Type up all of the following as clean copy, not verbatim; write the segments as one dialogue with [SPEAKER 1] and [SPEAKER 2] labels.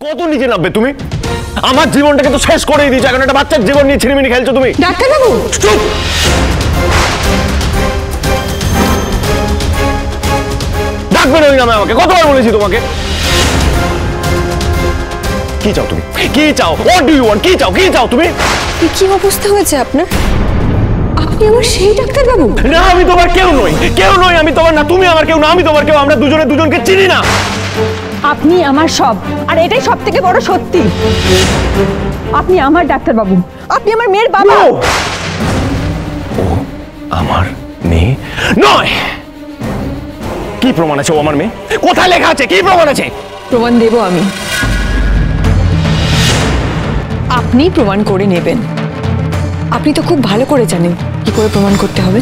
[SPEAKER 1] কত নিচে নামবে তুমি? আমার জীবনটাকে তো শেষ করেই দিয়েছো, এখন একটা বাচ্চার জীবন নিয়ে ছিনিমিনি খেলছো তুমি।
[SPEAKER 2] ডাক্তারবাবু
[SPEAKER 1] চুপ! ডাকবে না ওই নামে আমাকে, কতবার বলেছি তোমাকে। কি চাও তুমি? কি চাও? What do you want? কি চাও? কি চাও তুমি?
[SPEAKER 2] কি অবস্থা হয়েছে আপনার? আপনি আমার সেই ডাক্তারবাবু?
[SPEAKER 1] না, আমি তোমার কেউ নই, কেউ নই। আমি তোমার না, তুমি আমার কেউ না, আমি তোমার কেউ। আমরা দুজনে দুজনকে চিনি না।
[SPEAKER 2] আপনি আমার সব, আর এটাই সব থেকে বড় সত্যি। আপনি আমার ডাক্তারবাবু, আপনি আমার মেয়ের বাবা।
[SPEAKER 1] ও আমার মেয়ে নয়। কি প্রমাণ আছে ও আমার মেয়ে? কোথায় লেখা আছে? কি প্রমাণ আছে?
[SPEAKER 2] প্রমাণ দেব আমি, আপনি প্রমাণ করে নেবেন। আপনি তো খুব ভালো করে জানেন কি করে প্রমাণ করতে হবে।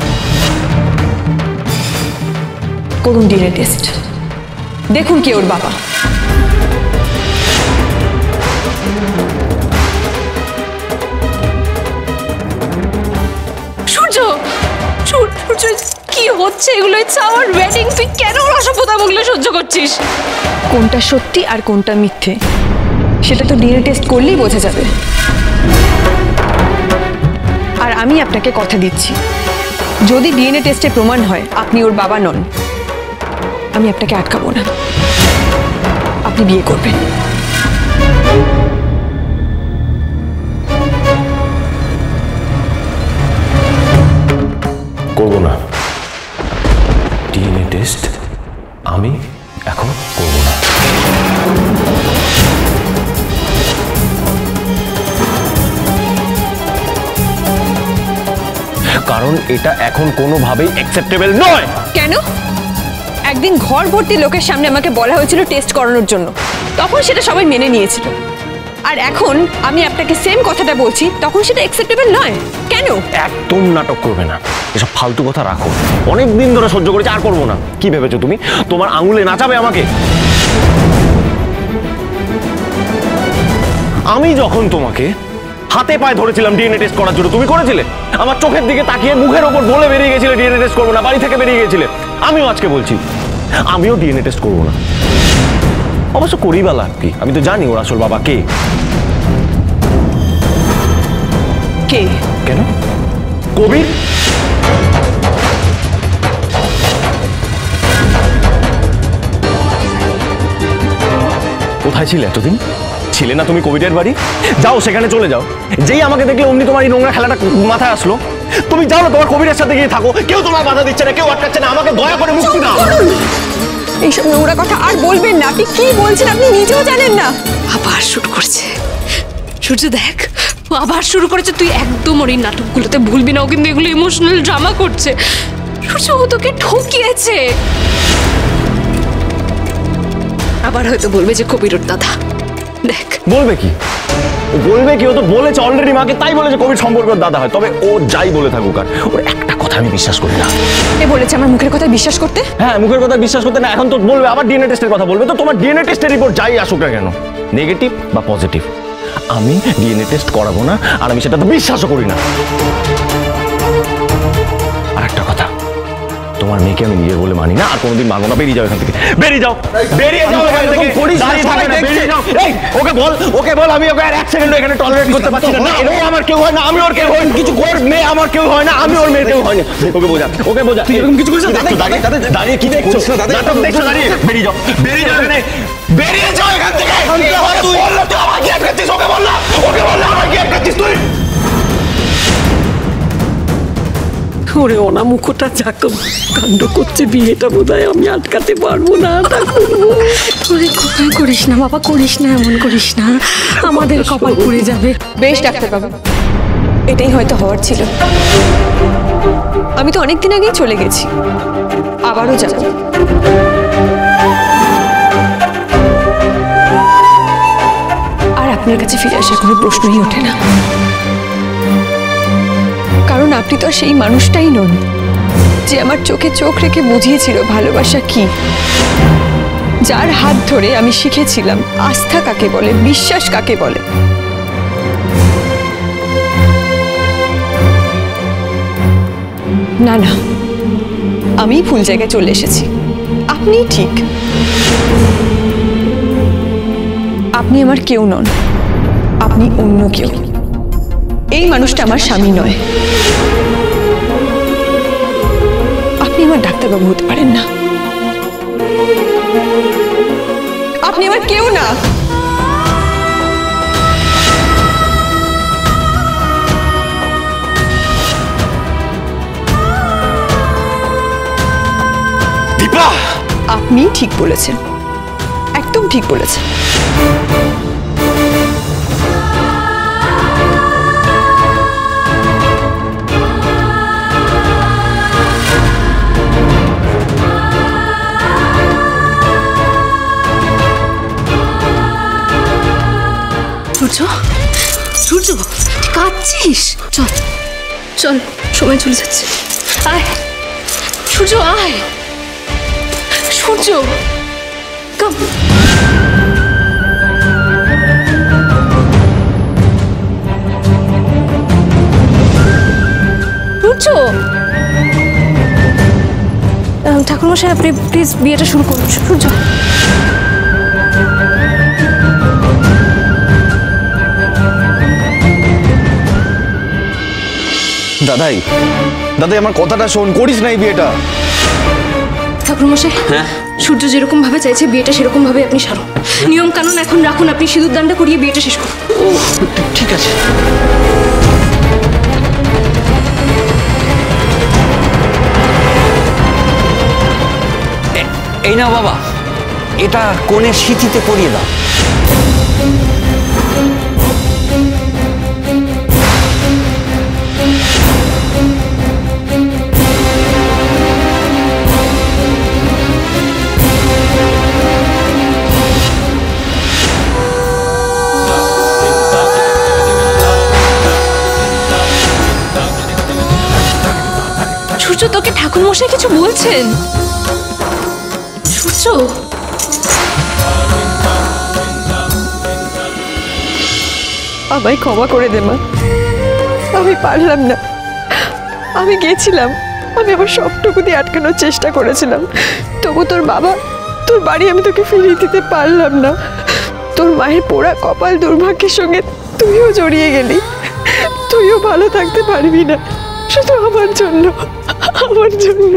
[SPEAKER 2] করুন ডিএনএ টেস্ট, দেখুন কে ওর বাবা।
[SPEAKER 3] সূর্য, সূর্য কি হচ্ছে এগুলো? আমার ওয়েডিং, তুই কেন অসভ্যতা বললে সহ্য করছিস?
[SPEAKER 2] কোনটা সত্যি আর কোনটা মিথ্যে সেটা তো ডিএনএ টেস্ট করলেই বোঝা যাবে। আর আমি আপনাকে কথা দিচ্ছি, যদি ডিএনএ টেস্টে প্রমাণ হয় আপনি ওর বাবা নন, আমি আপনাকে আটকাবো না, আপনি বিয়ে করবেন।
[SPEAKER 1] করবো না ডিএনএ টেস্ট, আমি এখন করবো না। কারণ এটা এখন কোনোভাবেই অ্যাকসেপ্টেবল নয়।
[SPEAKER 2] কেন? একদিন ঘর ভর্তি লোকের সামনে আমাকে বলা হয়েছিল টেস্ট করানোর জন্য, তখন সেটা সবাই মেনে নিয়েছিল। আর এখন আমি আপনাকে সেম কথাটা বলছি, তখন সেটা অ্যাকসেপ্টেবল নয়। কেন?
[SPEAKER 1] একদম নাটক করবে না, এসব ফালতু কথা রাখো। অনেক দিন ধরে সহ্য করেছি, আর করবো না। কি ভেবেছো তুমি তোমার আঙুলে নাচাবে আমাকে? আমি যখন তোমাকে হাতে পায়ে ধরেছিলাম ডিএনএ টেস্ট করার জন্য, তুমি করেছিলে? আমার চোখের দিকে তাকিয়ে মুখের ওপর বলে বেরিয়ে গেছিলে ডিএনএ টেস্ট করবো না, বাড়ি থেকে বেরিয়ে গেছিলে। আমিও আজকে বলছি আমিও ডিএনএ টেস্ট করবো না। অবশ্য করি বা লাভ কি? আমি তো জানি ওর আসল বাবা কে।
[SPEAKER 2] কে?
[SPEAKER 1] কেন? কবির। কোথায় ছিলে এতদিন? ছিলে না তুমি কবিরের বাড়ি? যাও সেখানে চলে যাও। যেই আমাকে দেখলে অমনি তোমার এই নোংরা খেলাটা মাথায় আসলো। তুমি যাও না, তোমার কবিরের সাথে গিয়ে থাকো। কেউ তোমার বাধা দিচ্ছে না, কেউ আটকাচ্ছে না। আমাকে দয়া করে মুক্তি দাও।
[SPEAKER 2] এইসব নোংরা কথা আর বলবেন না। আপনি কি বলছেন আপনি নিজেও জানেন না।
[SPEAKER 3] আবার শুরু করছে সূর্য, দেখ আবার শুরু করেছে। তুই একদম ওর এই নাটকগুলোতে ভুলবি না, ও কিন্তু এগুলো ইমোশনাল ড্রামা করছে। সূর্য, ও তোকে ঠকিয়েছে। আবার হয়তো বলবে যে কবির ওর দাদা। দেখ
[SPEAKER 1] বলবে কি? ও বলবে কি? ও তো বলেছে অলরেডি মাকে, তাই বলেছে কবির সম্পর্কের দাদা হয়। তবে ও যাই বলে থাকুক, আর ওর একটা কথা আমি বিশ্বাস করি না।
[SPEAKER 2] এ বলেছে আমার মুখের কথা বিশ্বাস করতে?
[SPEAKER 1] হ্যাঁ, মুখের কথা বিশ্বাস করতে না। এখন তো বলবে আবার ডিএনএ টেস্টের কথা বলবে। তো তোমার ডিএনএ টেস্টের রিপোর্ট যাই আসুক না কেন, নেগেটিভ বা পজিটিভ, আমি ডিএনএ টেস্ট করাবো না। আর আমি সেটা তো বিশ্বাসও করি না। আর একটা কথা, তোমার মেয়েকে আমি নিজের বলে মানি না, আর কোনোদিন মানবো না। বেরিয়ে যাও এখান থেকে, বেরিয়ে যাও, বেরিয়ে যাও এখান থেকে। দাঁড়িয়ে থাকে না, বেরিয়ে যাও। এই ওকে বল আমি ওকে আর এক সেকেন্ড এখানে টলারেট করতে পারছি না। ও আমার কেউ হয় না, আমি ওর কেউ হয় না। কিছু ওর মেয়ে আমার কেউ হয় না, আমি ওর মেয়ের কেউ হয় না। ওকে বোঝা তুই এরকম কিছু করিস না। দাঁড়িয়ে কি দেখছো? নাটক দেখছো দাঁড়িয়ে? বেরিয়ে যাও, বেরিয়ে যাও এখানে, বেরিয়ে যাও এখান থেকে। তুই বললো তুই আমার গিয়ে আটকাচ্ছিস, ওকে বল না আমার গিয়ে আটকাচ্ছিস তুই।
[SPEAKER 4] ওরে ওনা মুখটা যাক কাণ্ড করছে, বিয়েটা বোধহয় আমি আটকাতে পারবো না। তা করবো।
[SPEAKER 3] তোরে কোথায় করিস না বাবা, করিস না, এমন করিস না, আমাদের কপাল পুড়ে যাবে।
[SPEAKER 2] বেশ ডাক্তারবাবু, এটাই হয়তো হওয়ার ছিল। আমি তো অনেকদিন আগেই চলে গেছি, আবারও যাব। আর আপনার কাছে ফিরে আসার কোনো প্রশ্নই ওঠে না, কারণ আপনি তো সেই মানুষটাই নন যে আমার চোখে চোখ রেখে বুঝিয়েছিল ভালোবাসা কি, যার হাত ধরে আমি শিখেছিলাম আস্থা কাকে বলে, বিশ্বাস কাকে বলে। না না, আমি ভুল জায়গায় চলে এসেছি। আপনি ঠিক, আপনি আমার কেউ নন, আপনি অন্য কেউ। এই মানুষটা আমার স্বামী নয়। আপনি আমার ডাক্তারবাবু হতে পারেন না, আপনি আমার কেউ না।
[SPEAKER 1] দীপা,
[SPEAKER 2] আপনি ঠিক বলেছেন, একদম ঠিক বলেছেন।
[SPEAKER 3] সূর্য, সূর্য কাঁদছিস? চল চল, সময় চলে যাচ্ছে। আয় সূর্য, আয় সূর্য, কাম। সূর্য, ঠাকুরমশাই আপনি প্লিজ বিয়েটা শুরু করুন। সূর্য,
[SPEAKER 1] দাদাই দাদাই আমার কথাটা শোন, করিস না এই বিয়েটা।
[SPEAKER 3] ঠাকুরমশাই,
[SPEAKER 1] হ্যাঁ?
[SPEAKER 3] সূর্য যেরকম ভাবে চাইছে বিয়েটা সেরকম ভাবে আপনি সারুন। নিয়ম কানুন এখন রাখুন, আপনি সিঁদুর দানটা করিয়ে বিয়েটা শেষ করুন।
[SPEAKER 1] ঠিক আছে।
[SPEAKER 5] এই নাও বাবা, এটা কোণের সিঁথিতে পরিয়ে দাও।
[SPEAKER 3] সূর্য, তোকে ঠাকুরমশাই কিছু বলছেন? সূর্য,
[SPEAKER 2] আমায় ক্ষমা করে দে মা, আমি পারলাম না। আমি গেছিলাম, আমি আমার সবটুকু দিয়ে আটকানোর চেষ্টা করেছিলাম, তবু তোর বাবা, তোর বাড়ি আমি তোকে ফিরিয়ে দিতে পারলাম না। তোর মায়ের পোড়া কপাল দুর্ভাগ্যের সঙ্গে তুইও জড়িয়ে গেলি। তুইও ভালো থাকতে পারবি না, শুধু আমার জন্য, আমার জন্য।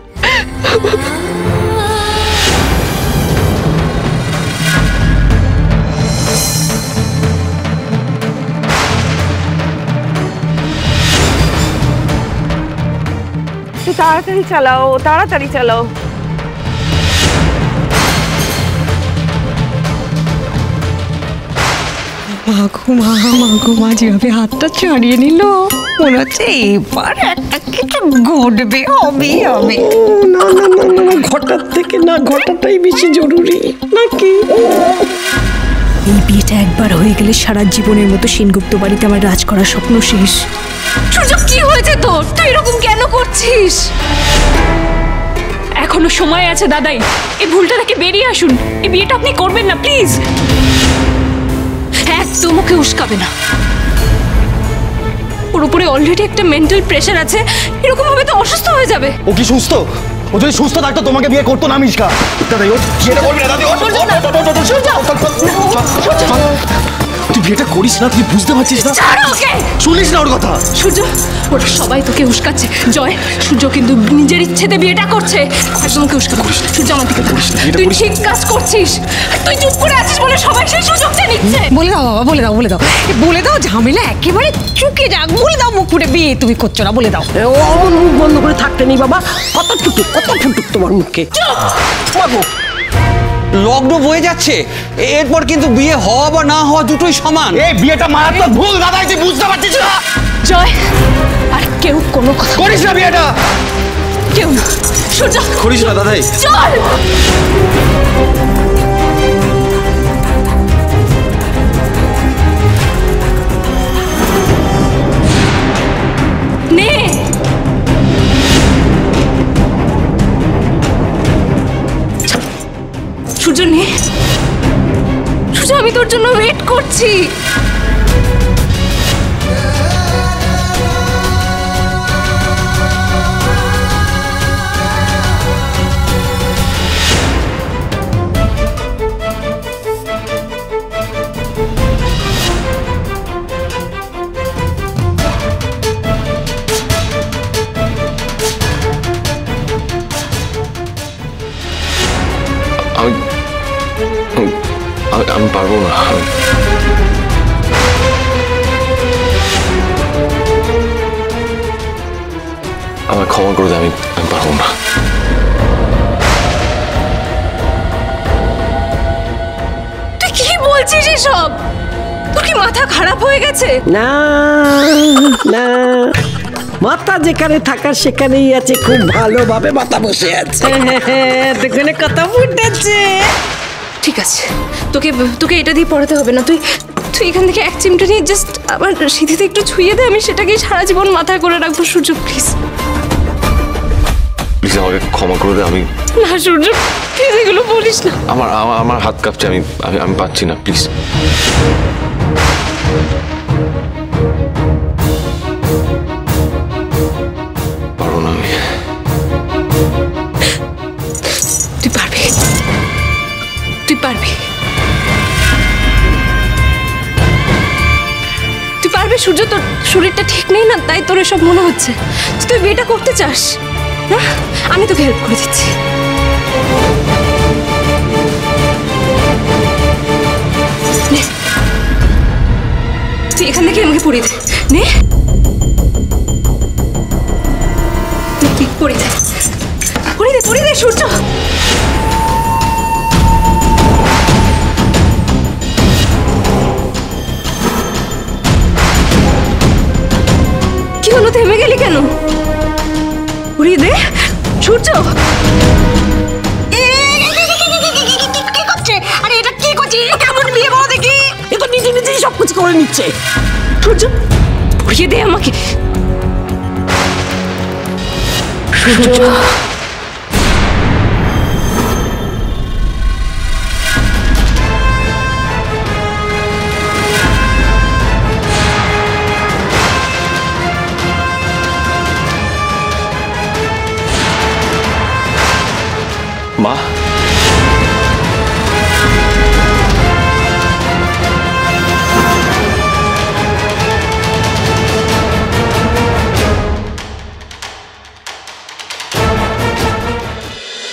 [SPEAKER 6] তাড়াতাড়ি চালাও, তাড়াতাড়ি চালাও।
[SPEAKER 4] মা যেভাবে হাতটা ছাড়িয়ে নিল, মনে হচ্ছে এবার একটা কিছু ঘটবে, হবে হবে।
[SPEAKER 6] না না না না, ঘটার থেকে না ঘটাটাই বেশি জরুরি নাকি?
[SPEAKER 3] এই বিয়েটা একবার হয়ে গেলে সারা জীবনের মতো সেনগুপ্ত বাড়িতে আমার রাজ করার স্বপ্ন শেষ। সূর্য, কি হয়েছে তোর? তুই এরকম কেন করছিস? এখনো সময় আছে দাদাই, এই ভুলটা থেকে বেরিয়ে আসুন। এই বিয়েটা আপনি করবেন না প্লিজ। একদম ওকে উস্কাবে না। ওর উপরে অলরেডি একটা মেন্টাল প্রেশার আছে, এরকম ভাবে তো অসুস্থ হয়ে যাবে।
[SPEAKER 1] ও কি সুস্থ? ও যদি সুস্থ থাকতো তোমাকে বিয়ে করতো না মিশকা। দাদাই ও বিয়েটা করবি না দাদি। তুই বিয়েটা করিস না, তুই বুঝতে পারছিস না?
[SPEAKER 3] ছাড়ো ওকে,
[SPEAKER 1] শুনিস না ওর কথা?
[SPEAKER 3] সূর্য, ওরা সবাই তোকে উস্কাচ্ছে। জয়, সূর্য কিন্তু নিজের ইচ্ছেতে বিয়েটা করছে। একদম ওকে উস্কাবো না। সূর্য, আমার দিকে তাকা। তুই ঠিক কাজ করছিস। তুই চুপ করে আছিস বলে সবাই সেই সুযোগটা নিচ্ছে।
[SPEAKER 4] বলে দাও বাবা, বলে দাও, বলে দাও, বলে দাও, ঝামেলা একেবারে চুকে যাক। বলে দাও মুখ ফুটে, বিয়ে তুমি করছো না, বলে দাও।
[SPEAKER 6] ও আমার মুখ বন্ধ করে থাকতে নেই বাবা। কত ফুটুক, কত ফুটুক তোমার মুখে।
[SPEAKER 5] লগ্ন বয়ে যাচ্ছে, এরপর কিন্তু বিয়ে হওয়া বা না হওয়া দুটোই সমান।
[SPEAKER 1] এই বিয়েটা মারাত্মক ভুল দাদাই, তুই বুঝতে পারছিস না?
[SPEAKER 3] জয়, আর কেউ কোনো কথা
[SPEAKER 1] করিস না বিয়েটা।
[SPEAKER 3] কেউ না। সূর্য,
[SPEAKER 1] করিস না দাদাই।
[SPEAKER 3] চল। নে, সূর্য নে। সূর্য, আমি তোর জন্য ওয়েট করছি।
[SPEAKER 1] আমি পারবো না। আমায় ক্ষমা করে দে, আমি পারবো না।
[SPEAKER 3] তুই কি বলছিস এসব? তোর কি মাথা খারাপ হয়ে গেছে?
[SPEAKER 6] না না, মাথা যেখানে থাকার সেখানেই আছে, খুব ভালোভাবে মাথা বসে আছে। দেখুন কথা ফুটেছে।
[SPEAKER 3] ঠিক আছে, তোকে তোকে এটা দিয়ে পড়াতে হবে না। তুই তুই এখান থেকে এক চিমটা নিয়ে জাস্ট আমার সিঁথিতে একটু ছুঁয়ে দে, আমি সেটাকে সারা জীবন মাথায় করে রাখবো। সূর্য প্লিজ
[SPEAKER 1] প্লিজ আমাকে ক্ষমা করে দে। আমি
[SPEAKER 3] না সূর্য, প্লিজ এগুলো বলিস না।
[SPEAKER 1] আমার হাত কাঁপছে, আমি পাচ্ছি না, প্লিজ। পারবো না আমি।
[SPEAKER 3] তুই পারবি, তুই পারবি, তুই পারবি সূর্য। তোর শরীরটা ঠিক নেই না, তাই তোর এসব মনে হচ্ছে। তুই বিয়েটা করতে চাস না? আমি তোকে হেল্প করে দিচ্ছি। তুই এখান থেকে আমাকে পড়িয়ে দে, নে তুই পড়িয়ে দে, পড়িয়ে দে, পড়িয়ে দে সূর্য। কি হলো, থেমে গেলি কেন? পড়িয়ে দে সূর্য। আরে এটা কি করছিস? কেমন বিয়ে বলো দেখি?
[SPEAKER 6] এ তো নিজে নিজেই সবকিছু করে নিচ্ছে।
[SPEAKER 3] সূর্য পড়িয়ে দে আমাকে। সূর্য
[SPEAKER 1] মা,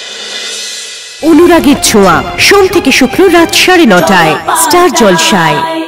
[SPEAKER 7] অনুরাগের ছোঁয়া, সোম থেকে শুক্র রাত 9:30টায় স্টার জলসায়।